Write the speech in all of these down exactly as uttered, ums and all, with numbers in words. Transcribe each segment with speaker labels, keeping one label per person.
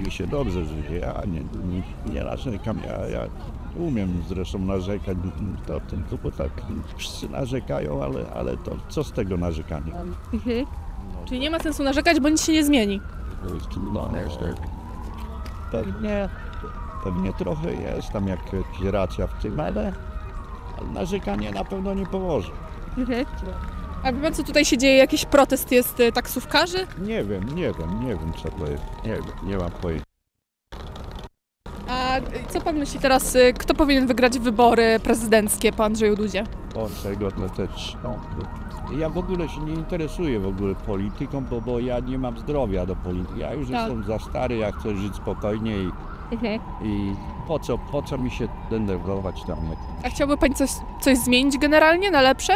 Speaker 1: mi się dobrze żyje, ja nie, nie, nie narzekam, ja, ja umiem zresztą narzekać, to o tym, bo tak wszyscy narzekają, ale, ale to co z tego narzekania?
Speaker 2: Mhm. Czyli nie ma sensu narzekać, bo nic się nie zmieni.
Speaker 1: No, pewnie, pewnie trochę jest tam jakaś racja w tym, ale, ale narzekanie na pewno nie pomoże.
Speaker 2: Mhm. A wie pan, co tutaj się dzieje? Jakiś protest jest y, taksówkarzy?
Speaker 1: Nie wiem, nie wiem, nie wiem co to jest, nie wiem, nie mam pojęcia.
Speaker 2: A y, co pan myśli teraz, y, kto powinien wygrać wybory prezydenckie po Andrzeju Dudzie?
Speaker 1: O, tego to też, no, ja w ogóle się nie interesuję w ogóle polityką, bo, bo ja nie mam zdrowia do polityki. Ja już
Speaker 2: Tak.
Speaker 1: jestem za stary, ja chcę żyć spokojnie i,
Speaker 2: Mhm.
Speaker 1: i po co, po co mi się denerwować tam.
Speaker 2: A chciałby pan coś, coś zmienić generalnie na lepsze?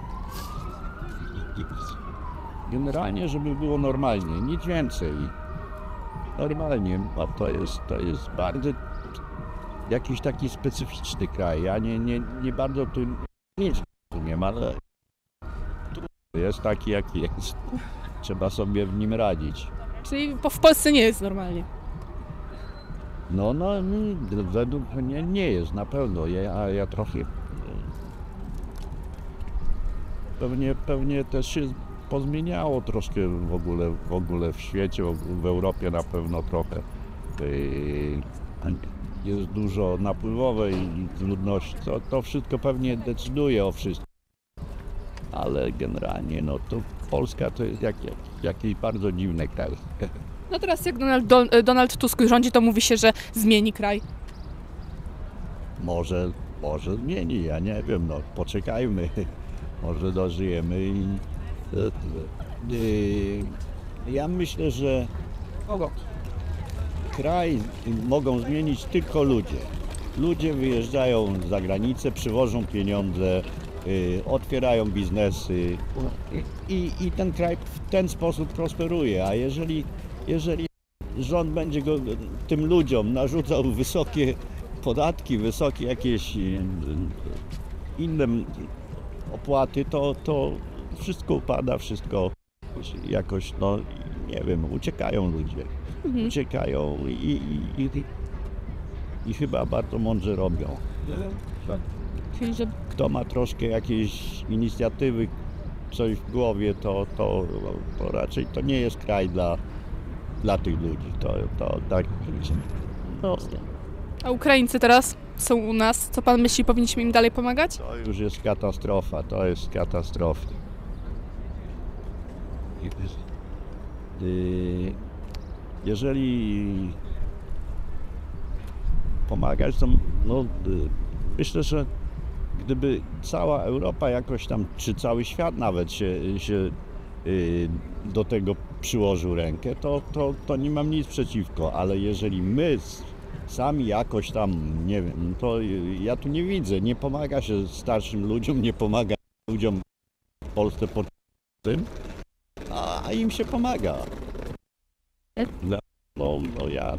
Speaker 1: Generalnie, żeby było normalnie, nic więcej. Normalnie, a to jest, to jest bardzo jakiś taki specyficzny kraj. Ja nie, nie, nie bardzo tu nic rozumiem, ale jest taki, jaki jest. Trzeba sobie w nim radzić.
Speaker 2: Czyli po, w Polsce nie jest normalnie.
Speaker 1: No, no, według mnie nie jest, na pewno, ja, a ja trochę... Pewnie, pewnie też się pozmieniało troszkę w ogóle, w ogóle w świecie, w Europie na pewno trochę. Jest dużo napływowej ludności, to, to wszystko pewnie decyduje o wszystkim. Ale generalnie, no to Polska to jest jak, jak, jakiś bardzo dziwny kraj.
Speaker 2: No teraz jak Donald, Don, Donald Tusk rządzi, to mówi się, że zmieni kraj.
Speaker 1: Może, może zmieni, ja nie wiem, no poczekajmy, może dożyjemy i yy, ja myślę, że kraj mogą zmienić tylko ludzie. Ludzie wyjeżdżają za granicę, przywożą pieniądze, yy, otwierają biznesy i, i ten kraj w ten sposób prosperuje, a jeżeli, jeżeli rząd będzie go, tym ludziom narzucał wysokie podatki, wysokie jakieś inne opłaty, to, to wszystko upada, wszystko jakoś, no nie wiem, uciekają ludzie.
Speaker 2: Mhm.
Speaker 1: Uciekają i, i, i, i chyba bardzo mądrze robią.
Speaker 2: Czyli, że
Speaker 1: Kto ma troszkę jakiejś inicjatywy, coś w głowie, to, to, to raczej to nie jest kraj dla, dla tych ludzi. To, to tak. No,
Speaker 2: A Ukraińcy teraz są u nas. Co pan myśli, powinniśmy im dalej pomagać?
Speaker 1: to już jest katastrofa, to jest katastrofa. Yy, Jeżeli pomagać, to no, yy, myślę, że gdyby cała Europa jakoś tam, czy cały świat nawet się, się yy, do tego przyłożył rękę, to, to, to nie mam nic przeciwko, ale jeżeli my sami jakoś tam, nie wiem, to ja tu nie widzę, nie pomaga się starszym ludziom, nie pomaga ludziom w Polsce po tym, a im się pomaga. No, no ja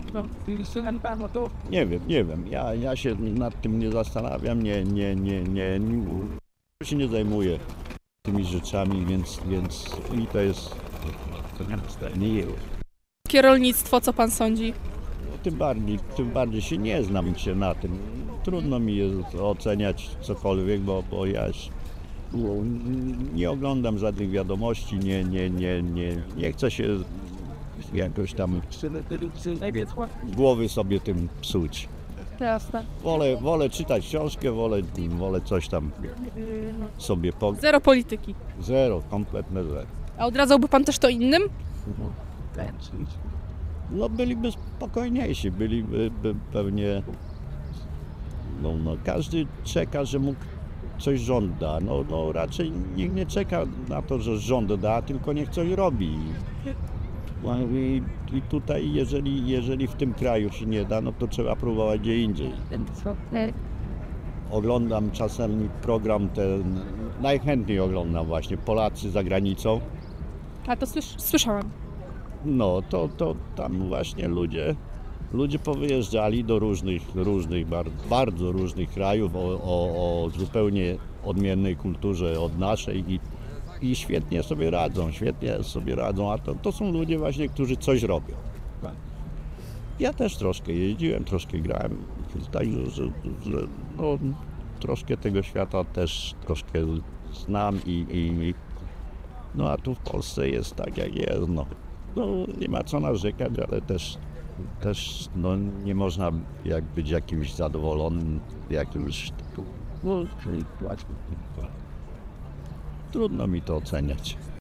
Speaker 1: nie wiem, nie wiem, ja, ja się nad tym nie zastanawiam, nie, nie, nie, nie, nie, się nie zajmuję tymi rzeczami, więc, więc i to jest, nie jest.
Speaker 2: Jakie rolnictwo, co pan sądzi?
Speaker 1: No, tym bardziej, tym bardziej się nie znam się na tym. Trudno mi jest oceniać cokolwiek, bo, bo ja no, nie oglądam żadnych wiadomości, nie, nie, nie, nie, nie chcę się jakoś tam głowy sobie tym psuć.
Speaker 2: Jasne.
Speaker 1: Wolę, wolę czytać książkę, wolę, wolę coś tam sobie po...
Speaker 2: Zero polityki.
Speaker 1: Zero, kompletne zero.
Speaker 2: A odradzałby pan też to innym?
Speaker 1: No byliby spokojniejsi, byliby by pewnie... No, no, każdy czeka, że mu coś rząd da. No, no raczej nikt nie czeka na to, że rząd da, tylko niech coś robi. I, i tutaj, jeżeli, jeżeli w tym kraju się nie da, no to trzeba próbować gdzie indziej. Oglądam czasem program ten, najchętniej oglądam właśnie Polacy za granicą.
Speaker 2: A to słysz, słyszałam.
Speaker 1: No to, to tam właśnie ludzie, ludzie powyjeżdżali do różnych, różnych bardzo, bardzo różnych krajów o, o, o zupełnie odmiennej kulturze od naszej i, i świetnie sobie radzą, świetnie sobie radzą, a to, to są ludzie właśnie, którzy coś robią. Ja też troszkę jeździłem, troszkę grałem, także że, że no, troszkę tego świata też troszkę znam i, i no a tu w Polsce jest tak jak jest, no, no nie ma co narzekać, ale też, też no, nie można jak być jakimś zadowolonym, jakimś, no, trudno mi to oceniać.